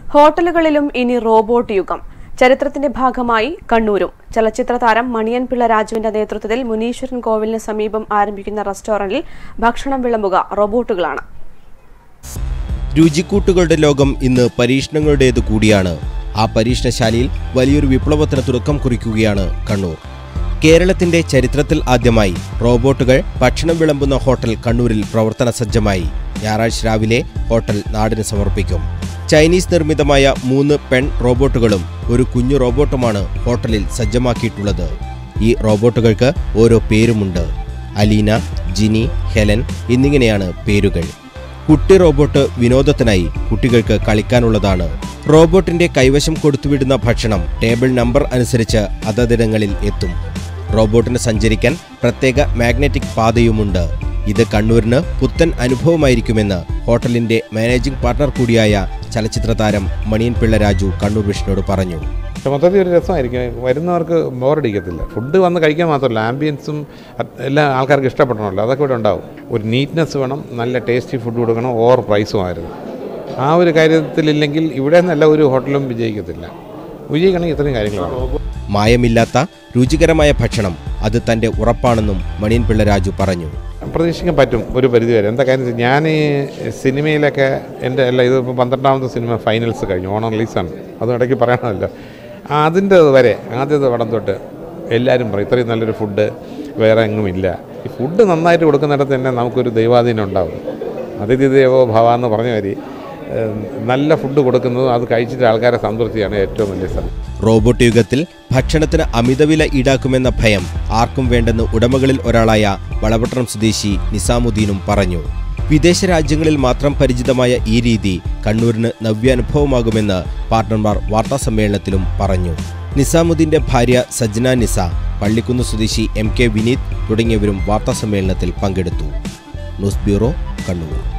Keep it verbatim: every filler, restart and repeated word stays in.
ഹോട്ടലുകളിലും ഇനി റോബോട്ട് യുഗം. ചരിത്രത്തിന്റെ ഭാഗമായി കണ്ണൂരും ചലച്ചിത്ര താരം മണിയൻ പിള്ള രാജുവിന്റെ നേതൃത്വത്തിൽ മുനീശ്വരൻ കോവിലിന് സമീപം ആരംഭിക്കുന്ന റെസ്റ്റോറന്റിൽ ഭക്ഷണം വിളമ്പുക റോബോട്ടുകളാണ്. രുചിക്കൂട്ടുകളുടെ ലോകം ഇന്ന് പരീക്ഷണങ്ങളുടേത് കൂടിയാണ്. ആ പരീക്ഷണശാലയിൽ വലിയൊരു വിപ്ലവത്തിന് തുടക്കം കുറിക്കുകയാണ് കണ്ണൂർ. കേരളത്തിന്റെ ചരിത്രത്തിൽ ആദ്യമായി റോബോട്ടുകൾ ഭക്ഷണം വിളമ്പുന്ന ഹോട്ടൽ കണ്ണൂരിൽ പ്രവർത്തന സജ്ജമായി. ഞായറാഴ്ച രാവിലെ ഹോട്ടൽ നാടിന് സമർപ്പിക്കും. ചൈനീസ് നിർമ്മിതമായ മൂന്ന് പെൺ റോബോട്ടുകളും ഒരു കുഞ്ഞു റോബോട്ടുമാണ് ഹോട്ടലിൽ സജ്ജമാക്കിയിട്ടുള്ളത്. ഈ റോബോട്ടുകൾക്ക് ഓരോ പേരുമുണ്ട്. അലീന, ജിനി, ഹെലൻ എന്നിങ്ങനെയാണ് പേരുകൾ. കുട്ടി റോബോട്ട് വിനോദത്തിനായി കുട്ടികൾക്ക് കളിക്കാനുള്ളതാണ്. റോബോട്ടിന്റെ കൈവശം കൊടുത്തുവിടുന്ന ഭക്ഷണം ടേബിൾ നമ്പർ അനുസരിച്ച് അതതിടങ്ങളിൽ എത്തും. റോബോട്ടിന് സഞ്ചരിക്കാൻ പ്രത്യേക മാഗ്നറ്റിക് പാതയുമുണ്ട്. ഇത് കണ്ണൂരിന് പുത്തൻ അനുഭവമായിരിക്കുമെന്ന് ഹോട്ടലിന്റെ മാനേജിംഗ് പാർട്ണർ കൂടിയായ ചലച്ചിത്ര താരം മണിയൻ പിള്ള രാജു കണ്ണൂർ വിഷനോട് പറഞ്ഞു. മൊത്തത്തിൽ ഒരു രസമായിരിക്കും, വരുന്നവർക്ക് ബോറടിക്കത്തില്ല. ഫുഡ് വന്ന് കഴിക്കാൻ മാത്രമല്ല, ആംബിയൻസും എല്ലാ ആൾക്കാർക്ക് ഇഷ്ടപ്പെടണമല്ലോ, അതൊക്കെ ഇവിടെ ഉണ്ടാവും. ഒരു നീറ്റ്നെസ് വേണം, നല്ല ടേസ്റ്റി ഫുഡ് കൊടുക്കണം, ഓവർ പ്രൈസും ആയിരുന്നു. ആ ഒരു കാര്യത്തിലില്ലെങ്കിൽ ഇവിടെ നിന്നല്ല ഒരു ഹോട്ടലും വിജയിക്കത്തില്ല. വിജയിക്കണമെങ്കിൽ ഇത്രയും കാര്യങ്ങളാണ്. മായമില്ലാത്ത രുചികരമായ ഭക്ഷണം അത് തൻ്റെ ഉറപ്പാണെന്നും മണിയൻ പിള്ള രാജു പറഞ്ഞു. പ്രതീക്ഷിക്കാൻ പറ്റും ഒരു പരിധി വരെ. എന്താ കാര്യം, ഞാൻ ഈ സിനിമയിലൊക്കെ എൻ്റെ അല്ല ഇത് ഇപ്പോൾ പന്ത്രണ്ടാമത്തെ സിനിമ ഫൈനൽസ് കഴിഞ്ഞു, ഓണം റിലീസാണ്, അതും ഇടയ്ക്ക് പറയണമല്ലോ. അതിൻ്റെ വരെ ആദ്യത്തെ പടം തൊട്ട് എല്ലാവരും പറയും ഇത്രയും നല്ലൊരു ഫുഡ് വേറെ എങ്ങുമില്ല. ഈ ഫുഡ് നന്നായിട്ട് കൊടുക്കുന്നിടത്ത് തന്നെ നമുക്കൊരു ദൈവാധീനം ഉണ്ടാവും. അതിഥി ദേവോ ഭവ എന്ന് പറഞ്ഞ മാതിരി നല്ല ഫുഡ് കൊടുക്കുന്നതും അത് കഴിച്ചിട്ട് ആൾക്കാരെ സംതൃപ്തിയാണ് ഏറ്റവും വലിയ സ്ഥലം. റോബോട്ട് യുഗത്തിൽ ഭക്ഷണത്തിന് അമിതവില ഈടാക്കുമെന്ന ഭയം ആർക്കും വേണ്ടെന്ന് ഉടമകളിൽ ഒരാളായ വളപട്ടണം സ്വദേശി നിസാമുദ്ദീനും പറഞ്ഞു. വിദേശ രാജ്യങ്ങളിൽ മാത്രം പരിചിതമായ ഈ രീതി കണ്ണൂരിന് നവ്യാനുഭവമാകുമെന്ന് പാർട്ണർമാർ വാർത്താസമ്മേളനത്തിലും പറഞ്ഞു. നിസാമുദ്ദീന്റെ ഭാര്യ സജ്ന നിസ, പള്ളിക്കുന്ന് സ്വദേശി എം കെ വിനീത് തുടങ്ങിയവരും വാർത്താസമ്മേളനത്തിൽ പങ്കെടുത്തു. News bureau, Kannur.